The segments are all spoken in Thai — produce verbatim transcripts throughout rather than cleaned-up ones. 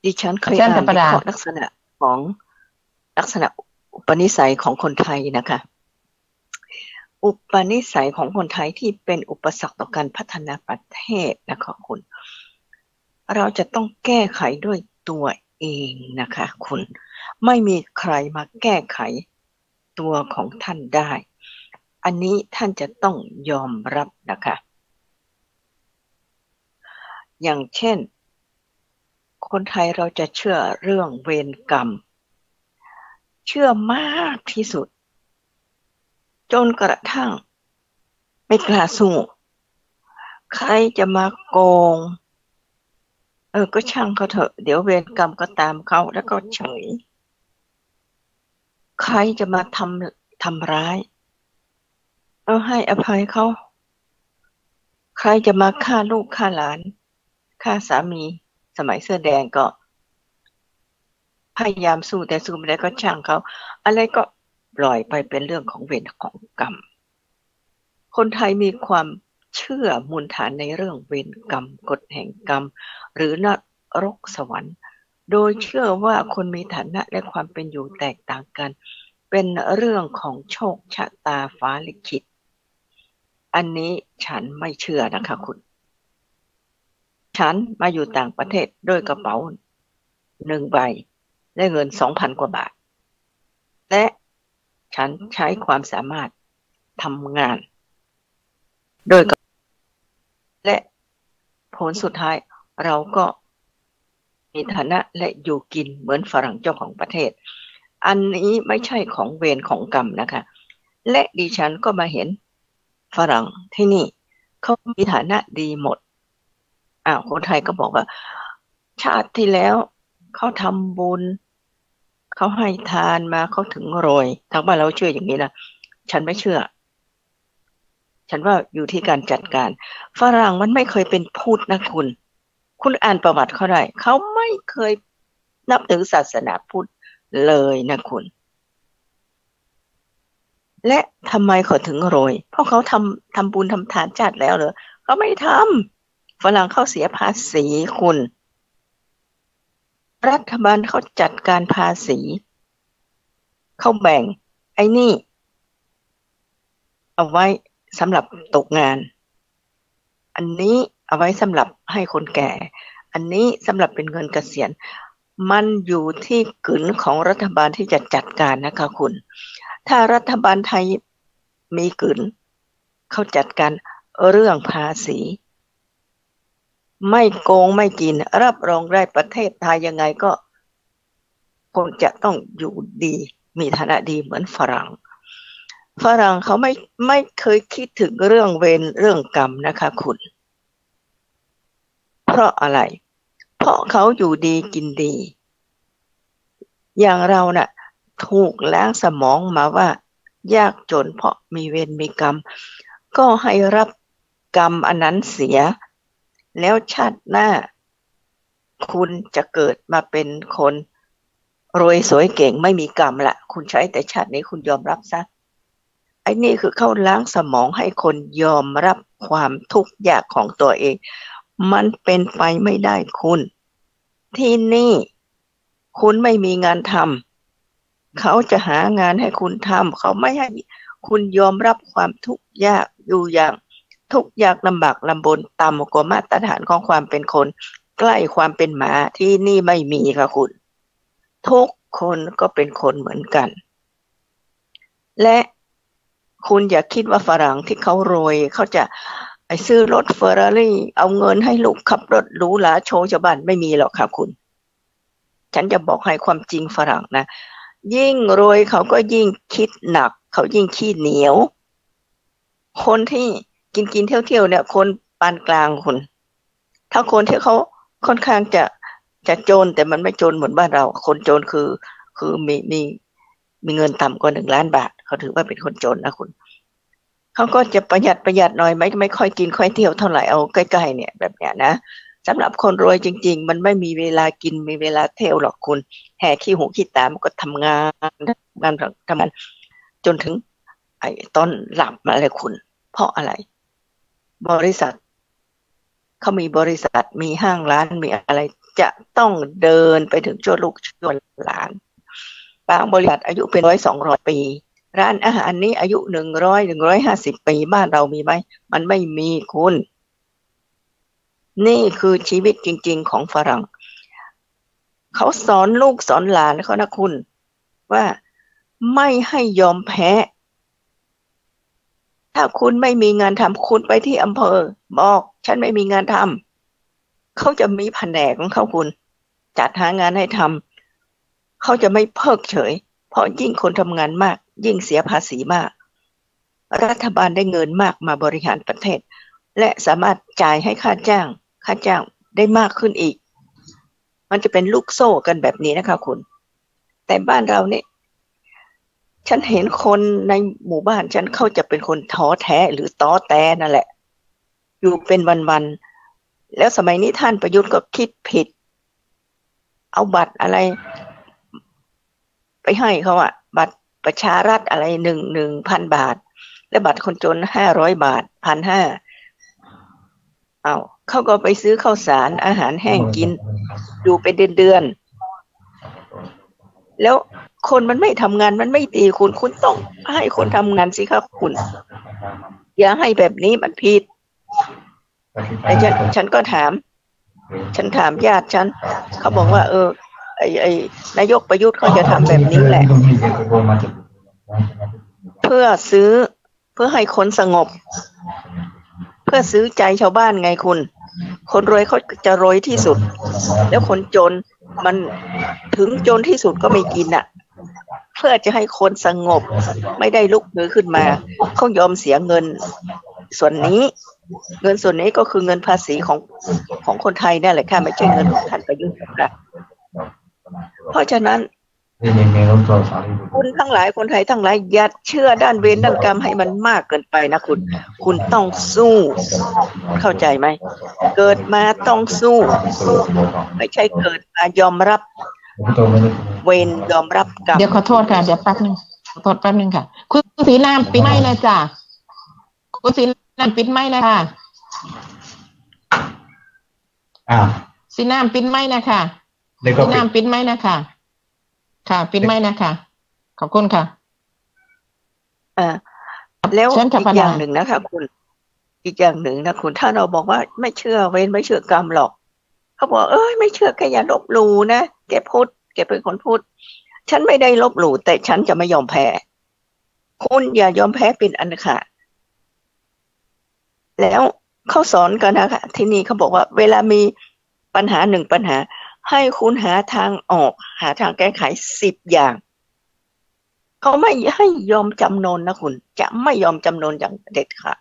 ดิฉันเคยอ่านวิเคราะห์ลักษณะของลักษณะอุปนิสัยของคนไทยนะคะอุปนิสัยของคนไทยที่เป็นอุปสรรคต่อการพัฒนาประเทศนะคะคุณเราจะต้องแก้ไขด้วยตัวเองนะคะคุณไม่มีใครมาแก้ไขตัวของท่านได้อันนี้ท่านจะต้องยอมรับนะคะอย่างเช่นคนไทยเราจะเชื่อเรื่องเวรกรรมเชื่อมากที่สุดจนกระทั่งไม่กล้าสู้ใครจะมาโกงเออก็ช่างเขาเถอะเดี๋ยวเวรกรรมก็ตามเขาแล้วก็เฉยใครจะมาทำทำร้ายเอาให้อภัยเขาใครจะมาฆ่าลูกฆ่าหลานฆ่าสามีสมัยเสื้อแดงก็พยายามสู้แต่สู้ไม่ได้ก็ช่างเขาอะไรก็ปล่อยไปเป็นเรื่องของเวรของกรรมคนไทยมีความเชื่อมูลฐานในเรื่องเวรกรรมกฎแห่งกรรมหรือนรกสวรรค์โดยเชื่อว่าคนมีฐานะและความเป็นอยู่แตกต่างกันเป็นเรื่องของโชคชะตาฟ้าลิขิตอันนี้ฉันไม่เชื่อนะคะคุณฉันมาอยู่ต่างประเทศด้วยกระเป๋าหนึ่งใบได้เงิน สองพัน กว่าบาทและฉันใช้ความสามารถทำงานโดยและผลสุดท้ายเราก็มีฐานะและอยู่กินเหมือนฝรั่งเจ้าของประเทศอันนี้ไม่ใช่ของเวรของกรรมนะคะและดิฉันก็มาเห็นฝรั่งที่นี่เขามีฐานะดีหมดอ้าวคนไทยก็บอกว่าชาติที่แล้วเขาทำบุญเขาให้ทานมาเขาถึงรวยทางบ้านเราเชื่ออย่างนี้นะฉันไม่เชื่อฉันว่าอยู่ที่การจัดการฝรั่งมันไม่เคยเป็นพุทธนะคุณคุณอ่านประวัติเขาได้เขาไม่เคยนับถือศาสนาพุทธเลยนะคุณและทำไมเขาถึงรวยเพราะเขาทำทำบุญทำทานจัดแล้วเหรอเขาไม่ทำฝรั่งเขาเสียภาษีคุณรัฐบาลเขาจัดการภาษีเขาแบ่งไอ้นี่เอาไว้สำหรับตกงานอันนี้เอาไว้สำหรับให้คนแก่อันนี้สำหรับเป็นเงินเกษียณมันอยู่ที่กึ๋นของรัฐบาลที่จะจัดการนะคะคุณถ้ารัฐบาลไทยมีกึ๋นเขาจัดการเรื่องภาษีไม่โกงไม่กินรับรองได้ประเทศไทยยังไงก็คงจะต้องอยู่ดีมีฐานะดีเหมือนฝรั่งฝรั่งเขาไม่ไม่เคยคิดถึงเรื่องเวรเรื่องกรรมนะคะคุณเพราะอะไรเพราะเขาอยู่ดีกินดีอย่างเราน่ะถูกล้างสมองมาว่ายากจนเพราะมีเวรมีกรรมก็ให้รับกรรมอันนั้นเสียแล้วชาติหน้าคุณจะเกิดมาเป็นคนรวยสวยเก่งไม่มีกรรมละคุณใช้แต่ชาตินี้คุณยอมรับซะไอ้นี่คือเข้าล้างสมองให้คนยอมรับความทุกข์ยากของตัวเองมันเป็นไปไม่ได้คุณที่นี่คุณไม่มีงานทำเขาจะหางานให้คุณทำเขาไม่ให้คุณยอมรับความทุกข์ยากอยู่อย่างทุกข์ยากลำบากลำบนต่ำกว่ามาตรฐานของความเป็นคนใกล้ความเป็นหมาที่นี่ไม่มีค่ะคุณทุกคนก็เป็นคนเหมือนกันและคุณอย่าคิดว่าฝรั่งที่เขารวยเขาจะไปซื้อรถเฟอร์รารี่เอาเงินให้ลูกขับรถหรูหราโชว์ชาวบ้านไม่มีหรอกค่ะคุณฉันจะบอกให้ความจริงฝรั่งนะยิ่งรวยเขาก็ยิ่งคิดหนักเขายิ่งขี้เหนียวคนที่กินกินเที่ยวเที่ยวเนี่ยคนปานกลางคนถ้าคนที่เขาค่อนข้างจะจะจนแต่มันไม่จนเหมือนบ้านเราคนจนคือคือมีมีมีเงินต่ำกว่าหนึ่งล้านบาทเขาถือว่าเป็นคนจนนะคุณเขาก็จะประหยัดประหยัดหน่อยไม่ไม่ค่อยกินค่อยเที่ยวเท่าไหร่เอาใกล้ๆเนี่ยแบบเนี้ยนะสำหรับคนรวยจริงๆมันไม่มีเวลากินมีเวลาเที่ยวหรอกคุณแห่ขี้หูขี้ตามันก็ทำงานทำงานทำงานจนถึงไอ้ตอนหลับมาเลยคุณเพราะอะไรบริษัทเขามีบริษัทมีห้างร้านมีอะไรจะต้องเดินไปถึงชั่วลูกชั่วหลานบางบริษัทอายุเป็นร้อยสองร้อยปีร้านอาหารนี้อายุหนึ่งร้อยหนึ่งร้อยห้าสิบปีบ้านเรามีไหมมันไม่มีคุณนี่คือชีวิตจริงๆของฝรั่งเขาสอนลูกสอนหลานเขานะคุณว่าไม่ให้ยอมแพ้ถ้าคุณไม่มีงานทำคุณไปที่อำเภอบอกฉันไม่มีงานทำเขาจะมีแผนกของเขาคุณจัดหางานให้ทำเขาจะไม่เพิกเฉยเพราะยิ่งคนทำงานมากยิ่งเสียภาษีมากรัฐบาลได้เงินมากมาบริหารประเทศและสามารถจ่ายให้ค่าจ้างค่าจ้างได้มากขึ้นอีกมันจะเป็นลูกโซ่กันแบบนี้นะคะคุณแต่บ้านเราเนี่ยฉันเห็นคนในหมู่บ้านฉันเขาจะเป็นคนท้อแท้หรือต้อแต้นั่นแหละอยู่เป็นวันๆแล้วสมัยนี้ท่านประยุทธ์ก็คิดผิดเอาบัตรอะไรไปให้เขาอะบัตรประชารัฐอะไรหนึ่งหนึ่งพันบาทและบัตรคนจนห้าร้อยบาทพันห้าเอาเขาก็ไปซื้อข้าวสารอาหารแห้งกินอยู่เป็นเดือนๆแล้วคนมันไม่ทำงานมันไม่ดีคุณคุณต้องให้คนทำงานสิครับคุณอย่าให้แบบนี้มันผิดแต่ฉันฉันก็ถามฉันถามญาติฉันเขาบอกว่าเออไอ้ไอ้นายกประยุทธ์เขาจะทำแบบนี้แหละเพื่อซื้อเพื่อให้คนสงบเพื่อซื้อใจชาวบ้านไงคุณคนรวยเขาจะรวยที่สุดแล้วคนจนมันถึงจนที่สุดก็ไม่กินอ่ะเพื่อจะให้คนสงบไม่ได้ลุกฮือขึ้นมาเขายอมเสียเงินส่วนนี้เงินส่วนนี้ก็คือเงินภาษีของของคนไทยนั่นแหละค่ะไม่ใช่เงินของท่านประยุทธ์ค่ะเพราะฉะนั้นคุณทั้งหลายคนไทยทั้งหลายอย่าเชื่อด้านเวรด้านกรรมให้มันมากเกินไปนะคุณคุณต้องสู้เข้าใจไหมเกิดมาต้องสู้ไม่ใช่เกิดมายอมรับเวรยอมรับกรรมเดี๋ยวขอโทษค่ะเดี๋ยวแป๊บนึงขอโทษแป๊บนึงค่ะคุณศรีนามปิดไมค์เลยจ้ะคุณศรีนามปิดไมค์เลยค่ะอ่าศรีนามปิดไมค์นะคะศรีนามปิดไมค์นะคะค่ะปิดไมค์นะคะขอบคุณค่ะอ่าแล้วอีกอย่างหนึ่งนะคะคุณอีกอย่างหนึ่งนะคุณถ้าเราบอกว่าไม่เชื่อเวรไม่เชื่อกรรมหรอกเขาบอกเอ้ยไม่เชื่อแกอย่าลบหลู่นะแกพูดแกเป็นคนพูดฉันไม่ได้ลบหลู่แต่ฉันจะไม่ยอมแพ้คุณอย่ายอมแพ้เป็นอันขาดแล้วเขาสอนกันนะคะที่นี่เขาบอกว่าเวลามีปัญหาหนึ่งปัญหาให้คุณหาทางออกหาทางแก้ไขสิบอย่างเขาไม่ให้ยอมจำนนนะคุณจะไม่ยอมจำนนอย่างเด็ดขาด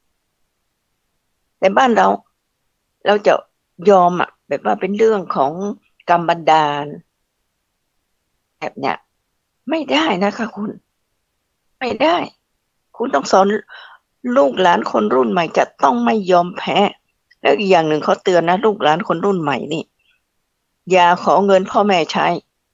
แต่บ้านเราเราจะยอมอ่ะแบบว่าเป็นเรื่องของกรรมบันดาลแบบเนี้ยไม่ได้นะคะคุณไม่ได้คุณต้องสอนลูกหลานคนรุ่นใหม่จะต้องไม่ยอมแพ้แล้วอีกอย่างหนึ่งเขาเตือนนะลูกหลานคนรุ่นใหม่นี่อย่าขอเงินพ่อแม่ใช้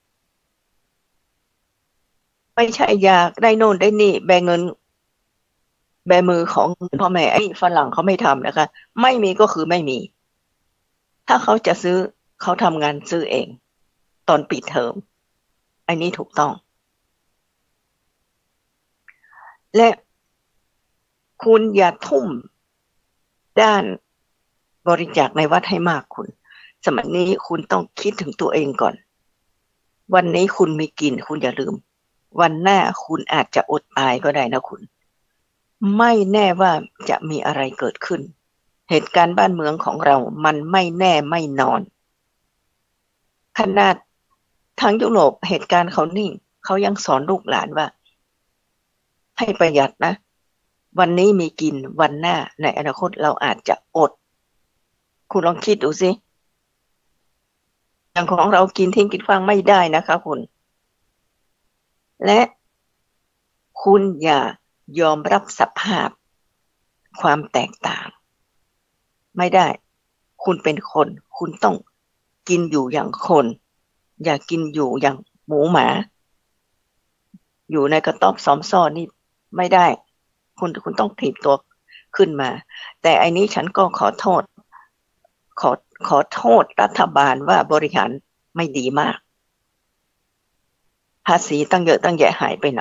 ไม่ใช่อยากได้โน่นได้นี่แบเงินแบมือของพ่อแม่ไอ้ฝรั่งเขาไม่ทำนะคะไม่มีก็คือไม่มีถ้าเขาจะซื้อเขาทำงานซื้อเองตอนปิดเทอมอันนี้ถูกต้องและคุณอย่าทุ่มด้านบริจาคในวัดให้มากคุณสมัยนี้คุณต้องคิดถึงตัวเองก่อนวันนี้คุณมีกินคุณอย่าลืมวันหน้าคุณอาจจะอดตายก็ได้นะคุณไม่แน่ว่าจะมีอะไรเกิดขึ้นเหตุการณ์บ้านเมืองของเรามันไม่แน่ไม่นอนขนาดทางยุโรปเหตุการณ์เขานิ่งเขายังสอนลูกหลานว่าให้ประหยัดนะวันนี้มีกินวันหน้าในอนาคตเราอาจจะอดคุณลองคิดดูสิอย่างของเรากินทิ้งกินขว้างไม่ได้นะคะคุณและคุณอย่ายอมรับสภาพความแตกต่างไม่ได้คุณเป็นคนคุณต้องกินอยู่อย่างคนอย่ากินอยู่อย่างหมูหมาอยู่ในกระต๊อบซ้อมซ่อนนี่ไม่ได้คุณคุณต้องถีบตัวขึ้นมาแต่อันนี้ฉันก็ขอโทษขอขอโทษรัฐบาลว่าบริหารไม่ดีมากภาษีตั้งเยอะตั้งแยะหายไปไหน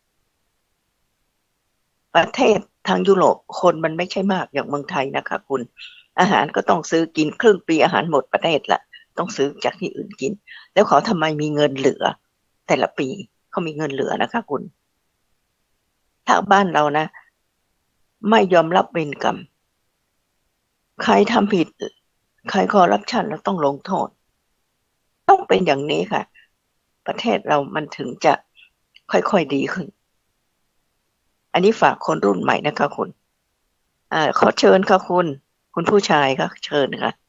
ประเทศทางยุโรปคนมันไม่ใช่มากอย่างเมืองไทยนะคะคุณอาหารก็ต้องซื้อกินครึ่งปีอาหารหมดประเทศละต้องซื้อจากที่อื่นกินแล้วเขาทำไมมีเงินเหลือแต่ละปีเขามีเงินเหลือนะคะคุณถ้าบ้านเรานะไม่ยอมรับเวรกรรมใครทำผิดใครคอร์รัปชันเราต้องลงโทษต้องเป็นอย่างนี้ค่ะประเทศเรามันถึงจะค่อยๆดีขึ้นอันนี้ฝากคนรุ่นใหม่นะคะคุณอ่าขอเชิญค่ะคุณคุณผู้ชายค่ะเชิญค่ะ